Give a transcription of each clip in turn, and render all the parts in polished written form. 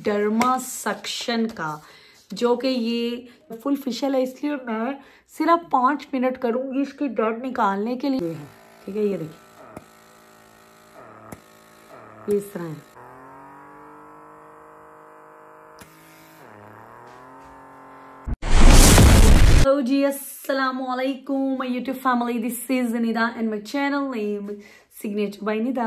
Derma suction का, जो कि ये फुल फेशियल है, इसलिए मैं सिर्फ 5 मिनट करूंगी इसकी डर्ट निकालने के लिए। ठीक है, ये देखिए ये इस तरह है। Hello ji, assalamu alaikum my YouTube family, this is Nida and my channel name Signature by Nida।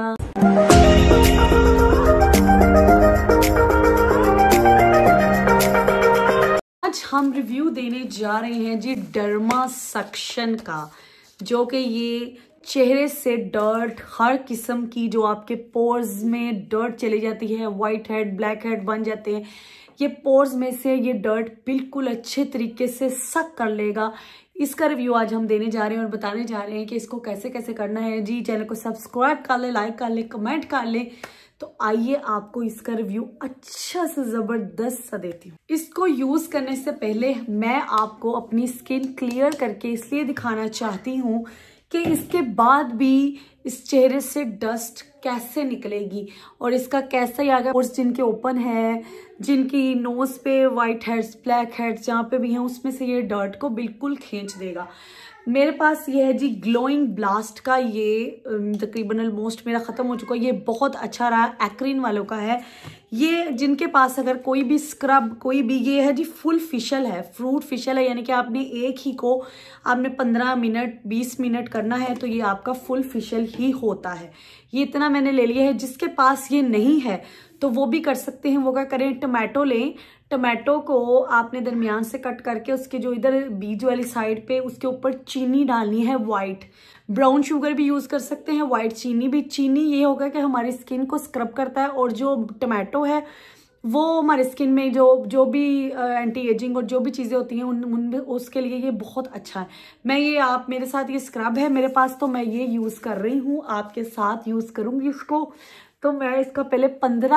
आज हम रिव्यू देने जा रहे हैं जी डर्मा सक्शन का, जो कि ये चेहरे से डर्ट, हर किस्म की जो आपके पोर्स में डर्ट चली जाती है, वाइट हेड ब्लैक हेड बन जाते हैं, ये पोर्स में से ये डर्ट बिल्कुल अच्छे तरीके से सक कर लेगा। इसका रिव्यू आज हम देने जा रहे हैं और बताने जा रहे हैं कि इसको कैसे कैसे करना है जी। चैनल को सब्सक्राइब कर ले, लाइक कर ले, कमेंट कर ले। तो आइए आपको इसका रिव्यू अच्छा से जबरदस्त सा देती हूँ। इसको यूज करने से पहले मैं आपको अपनी स्किन क्लियर करके इसलिए दिखाना चाहती हूँ कि इसके बाद भी इस चेहरे से डस्ट कैसे निकलेगी और इसका कैसा ही आगे पोर्स जिनके ओपन है, जिनकी नोज पे वाइट हेड्स ब्लैक हेड्स जहाँ पे भी हैं, उसमें से ये डर्ट को बिल्कुल खींच देगा। मेरे पास ये है जी ग्लोइंग ब्लास्ट का, ये तकरीबन ऑलमोस्ट मेरा ख़त्म हो चुका है। ये बहुत अच्छा रहा, एक्रीन वालों का है ये। जिनके पास अगर कोई भी स्क्रब कोई भी, ये है जी फुल फेशियल है, फ्रूट फेशियल है, यानी कि आपने एक ही को आपने 15 मिनट 20 मिनट करना है तो ये आपका फुल फेशियल ही होता है। ये इतना मैंने ले लिया है। जिसके पास ये नहीं है तो वो भी कर सकते हैं। वो क्या करें, टमाटो लें, टमाटो को आपने दरमियान से कट करके उसके जो इधर बीज वाली साइड पे उसके ऊपर चीनी डालनी है, वाइट। ब्राउन शुगर भी यूज कर सकते हैं, वाइट चीनी भी। चीनी ये होगा कि हमारी स्किन को स्क्रब करता है और जो टमाटो है वो हमारे स्किन में जो भी एंटी एजिंग और जो भी चीज़ें होती हैं उनमें उसके लिए ये बहुत अच्छा है। मैं ये आप मेरे साथ ये स्क्रब है मेरे पास तो मैं ये यूज़ कर रही हूँ, आपके साथ यूज़ करूँगी इसको। तो मैं इसका पहले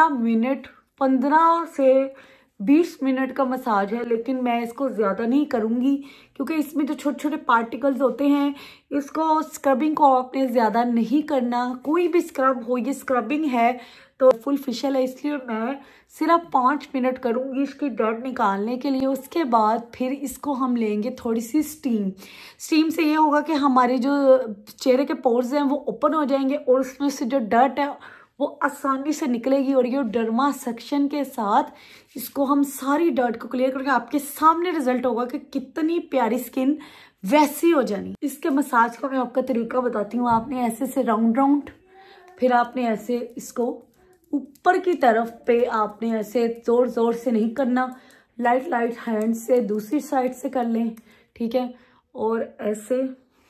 15 से 20 मिनट का मसाज है, लेकिन मैं इसको ज़्यादा नहीं करूँगी क्योंकि इसमें जो छोटे छोटे पार्टिकल्स होते हैं, इसको स्क्रबिंग को आपने ज़्यादा नहीं करना। कोई भी स्क्रब हो, ये स्क्रबिंग है तो फुल फेशियल है, इसलिए मैं सिर्फ 5 मिनट करूँगी इसकी डर्ट निकालने के लिए। उसके बाद फिर इसको हम लेंगे थोड़ी सी स्टीम। स्टीम से ये होगा कि हमारे जो चेहरे के पोर्स हैं वो ओपन हो जाएंगे और उसमें से जो डर्ट है वो आसानी से निकलेगी। और ये डर्मा सक्शन के साथ इसको हम सारी डर्ट को क्लियर करके आपके सामने रिजल्ट होगा कि कितनी प्यारी स्किन वैसी हो जानी। इसके मसाज का मैं आपका तरीका बताती हूँ। आपने ऐसे से राउंड फिर आपने ऐसे इसको ऊपर की तरफ पे आपने ऐसे जोर जोर से नहीं करना, लाइट हैंड से दूसरी साइड से कर लें, ठीक है। और ऐसे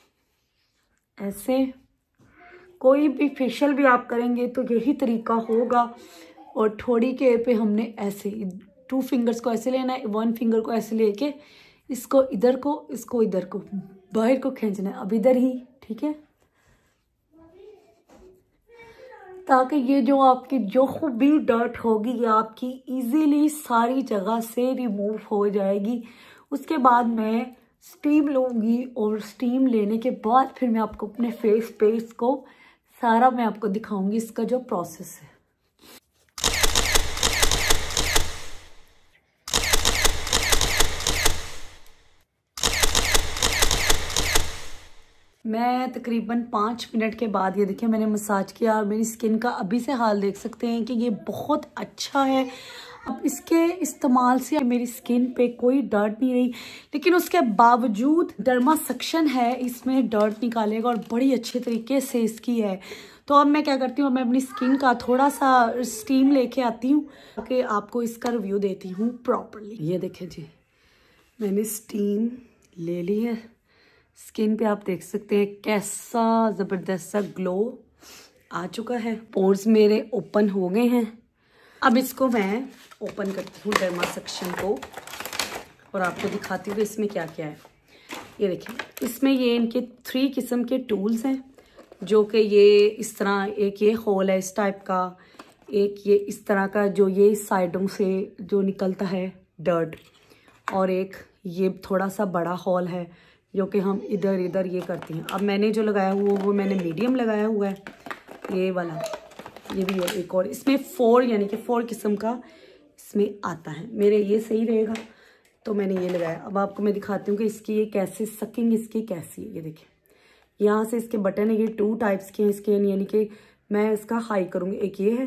ऐसे कोई भी फेशियल भी आप करेंगे तो यही तरीका होगा। और थोड़ी के पे हमने ऐसे 2 फिंगर्स को ऐसे लेना है, 1 फिंगर को ऐसे लेके इसको इधर को इसको इधर को बाहर को खींचना है, अब इधर ही, ठीक है, ताकि ये जो आपकी जो भी डर्ट होगी ये आपकी इजीली सारी जगह से रिमूव हो जाएगी। उसके बाद मैं स्टीम लूँगी और स्टीम लेने के बाद फिर मैं आपको अपने फेस पे इसको सारा मैं आपको दिखाऊंगी इसका जो प्रोसेस है। मैं तकरीबन 5 मिनट के बाद ये देखिए मैंने मसाज किया और मेरी स्किन का अभी से हाल देख सकते हैं कि ये बहुत अच्छा है। अब इसके इस्तेमाल से मेरी स्किन पे कोई डर्ट नहीं रही, लेकिन उसके बावजूद डर्मा सक्शन है, इसमें डर्ट निकालेगा और बड़ी अच्छे तरीके से इसकी है। तो अब मैं क्या करती हूँ, मैं अपनी स्किन का थोड़ा सा स्टीम लेके आती हूँ कि आपको इसका रिव्यू देती हूँ प्रॉपरली। ये देखें जी, मैंने स्टीम ले ली है। स्किन पे आप देख सकते हैं कैसा ज़बरदस्त सा ग्लो आ चुका है, पोर्स मेरे ओपन हो गए हैं। अब इसको मैं ओपन करती हूँ डर्मा सक्शन को और आपको दिखाती हूँ कि इसमें क्या क्या है। ये देखिए, इसमें ये इनके 3 किस्म के टूल्स हैं, जो कि ये इस तरह, एक ये होल है इस टाइप का, एक ये इस तरह का जो ये साइडों से जो निकलता है डर्ट, और एक ये थोड़ा सा बड़ा होल है जो कि हम इधर इधर ये करते हैं। अब मैंने जो लगाया हुआ वो मैंने मीडियम लगाया हुआ है, ये वाला, ये भी है एक और। इसमें 4 यानी कि 4 किस्म का इसमें आता है। मेरे ये सही रहेगा तो मैंने ये लगाया। अब आपको मैं दिखाती हूँ कि इसकी ये कैसे सकिंग इसकी कैसी है। ये देखिए यहाँ से इसके बटन है, ये 2 टाइप्स के हैं इसके, यानी कि मैं इसका हाई करूँगी। एक ये है,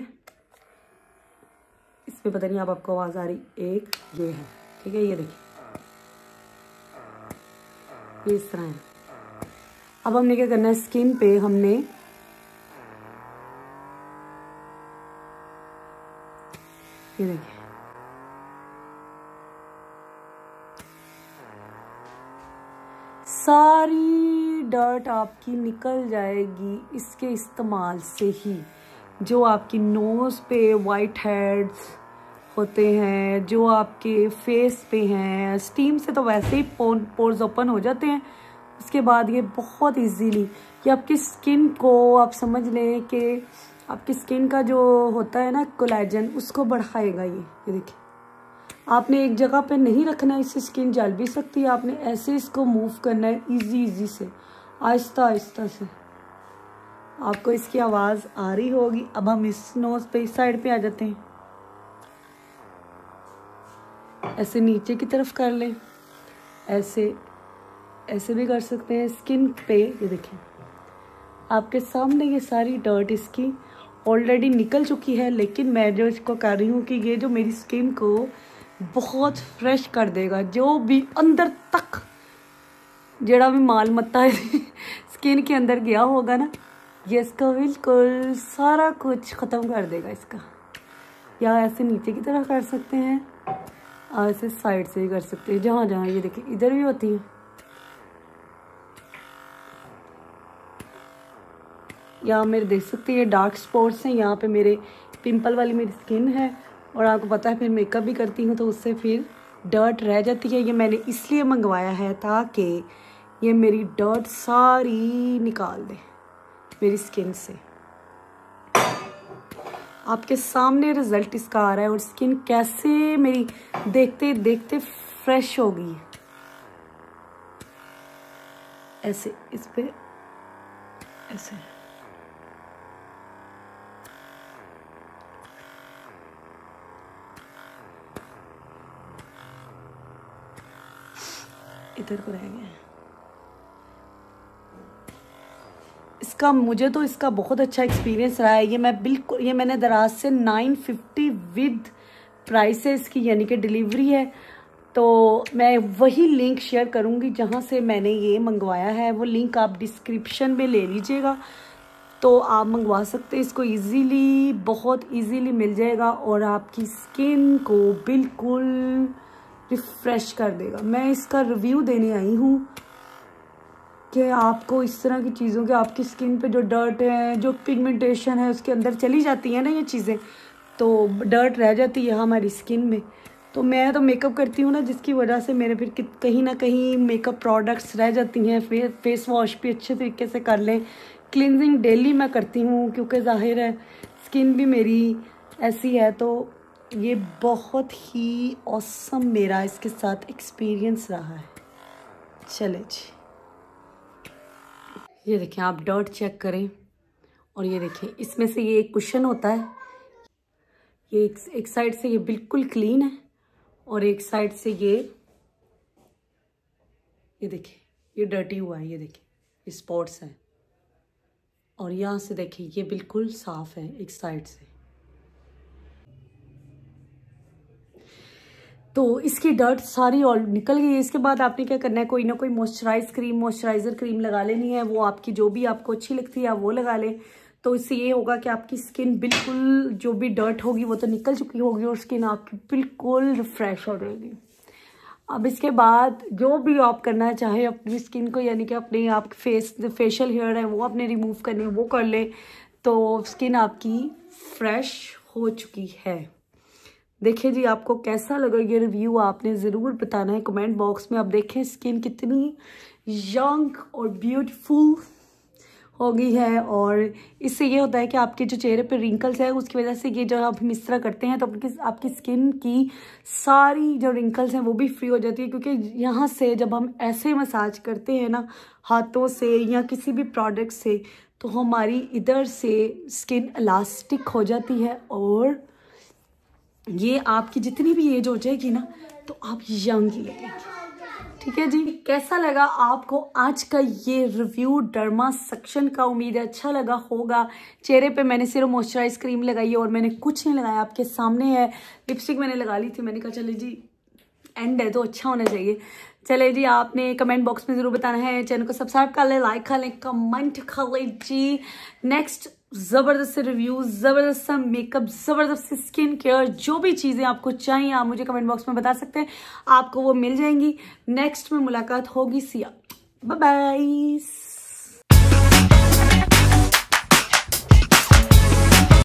इसमें पता नहीं अब आपको आवाज़ आ रही, एक ये है, ठीक है। ये देखिए ये इस तरह है। अब हमने क्या करना है, स्किन पे हमने ये देखिए सारी डर्ट आपकी निकल जाएगी इसके इस्तेमाल से ही। जो आपकी नोज़ पे वाइट हेड्स होते हैं, जो आपके फेस पे हैं, स्टीम से तो वैसे ही पोर्स ओपन हो जाते हैं। उसके बाद ये बहुत इजीली कि आपकी स्किन को, आप समझ लें कि आपकी स्किन का जो होता है ना कोलेजन, उसको बढ़ाएगा ये देखिए। आपने एक जगह पे नहीं रखना है, इससे स्किन जल भी सकती है। आपने ऐसे इसको मूव करना है इजी से, आहिस्ता आहिस्ता से। आपको इसकी आवाज़ आ रही होगी। अब हम इस नोज़ पे इस साइड पे आ जाते हैं, ऐसे नीचे की तरफ कर लें, ऐसे ऐसे भी कर सकते हैं स्किन पे। ये देखें आपके सामने ये सारी डर्ट इसकी ऑलरेडी निकल चुकी है, लेकिन मैं जो इसको कर रही हूँ कि ये जो मेरी स्किन को बहुत फ्रेश कर देगा। जो भी अंदर तक जड़ा भी माल मत्ता है स्किन के अंदर गया होगा ना, ये इसका बिल्कुल सारा कुछ ख़त्म कर देगा इसका। या ऐसे नीचे की तरफ कर सकते हैं, और ऐसे साइड से भी कर सकते हैं, जहाँ जहाँ ये देखिए इधर भी होती है। यहाँ मेरे देख सकते हैं डार्क स्पॉट्स हैं, यहाँ पे मेरे पिंपल वाली मेरी स्किन है। और आपको पता है फिर मेकअप भी करती हूँ तो उससे फिर डर्ट रह जाती है। ये मैंने इसलिए मंगवाया है ताकि ये मेरी डर्ट सारी निकाल दे मेरी स्किन से। आपके सामने रिजल्ट इसका आ रहा है, और स्किन कैसे मेरी देखते देखते फ्रेश हो गई। ऐसे इस पे ऐसे इधर को रह गया। इसका मुझे तो इसका बहुत अच्छा एक्सपीरियंस रहा है। ये मैं बिल्कुल, ये मैंने दराज से 950 विद प्राइस है इसकी, यानी कि डिलीवरी है। तो मैं वही लिंक शेयर करूँगी जहाँ से मैंने ये मंगवाया है। वो लिंक आप डिस्क्रिप्शन में ले लीजिएगा, तो आप मंगवा सकते हैं इसको इजीली, बहुत इजीली मिल जाएगा और आपकी स्किन को बिल्कुल रिफ्रेश कर देगा। मैं इसका रिव्यू देने आई हूँ कि आपको इस तरह की चीज़ों के, आपकी स्किन पे जो डर्ट है, जो पिगमेंटेशन है, उसके अंदर चली जाती है ना ये चीज़ें, तो डर्ट रह जाती है हमारी स्किन में। तो मैं तो मेकअप करती हूँ ना, जिसकी वजह से मेरे फिर कहीं ना कहीं मेकअप प्रोडक्ट्स रह जाती हैं। फेस वॉश भी अच्छे तरीके से कर लें, क्लिनजिंग डेली मैं करती हूँ, क्योंकि जाहिर है स्किन भी मेरी ऐसी है। तो ये बहुत ही ऑसम मेरा इसके साथ एक्सपीरियंस रहा है। चले जी, ये देखें आप डर्ट चेक करें, और ये देखें इसमें से ये एक कुशन होता है। ये एक साइड से ये बिल्कुल क्लीन है, और एक साइड से ये देखिए ये डर्टी हुआ है। ये देखिए ये स्पॉट्स हैं, और यहाँ से देखिए ये बिल्कुल साफ है एक साइड से। तो इसकी डर्ट सारी और निकल गई है। इसके बाद आपने क्या करना है, कोई ना कोई मॉइस्चराइज़र क्रीम लगा लेनी है। वो आपकी जो भी आपको अच्छी लगती है आप वो लगा लें। तो इससे ये होगा कि आपकी स्किन बिल्कुल, जो भी डर्ट होगी वो तो निकल चुकी होगी, और स्किन आपकी बिल्कुल रिफ्रेश हो जाएगी। अब इसके बाद जो भी आप करना चाहे अपनी स्किन को, यानी कि अपने आप फेशियल हेयर है वो आपने रिमूव करने, वो कर ले, तो स्किन आपकी फ्रेश हो चुकी है। देखिए जी आपको कैसा लगा ये रिव्यू, आपने ज़रूर बताना है कमेंट बॉक्स में। अब देखें स्किन कितनी यंग और ब्यूटीफुल हो गई है, और इससे ये होता है कि आपके जो चेहरे पे रिंकल्स है उसकी वजह से ये जो आप हम इस तरह करते हैं तो आपकी स्किन की सारी जो रिंकल्स हैं वो भी फ्री हो जाती है। क्योंकि यहाँ से जब हम ऐसे मसाज करते हैं ना हाथों से या किसी भी प्रोडक्ट से, तो हमारी इधर से स्किन इलास्टिक हो जाती है और ये आपकी जितनी भी एज हो जाएगी ना तो आप यंग ही लगेंगे। ठीक है जी, कैसा लगा आपको आज का ये रिव्यू डर्मा सक्शन का? उम्मीद है अच्छा लगा होगा। चेहरे पे मैंने सिर्फ मॉइस्चराइज क्रीम लगाई है और मैंने कुछ नहीं लगाया, आपके सामने है। लिपस्टिक मैंने लगा ली थी, मैंने कहा चले जी एंड है तो अच्छा होना चाहिए। चले जी, आपने कमेंट बॉक्स में जरूर बताना है। चैनल को सब्सक्राइब कर ले, लाइक कर ले, कमेंट कर ले जी। नेक्स्ट जबरदस्त रिव्यू, जबरदस्त मेकअप, जबरदस्त स्किन केयर, जो भी चीजें आपको चाहिए आप मुझे कमेंट बॉक्स में बता सकते हैं, आपको वो मिल जाएंगी। नेक्स्ट में मुलाकात होगी। See ya, bye bye.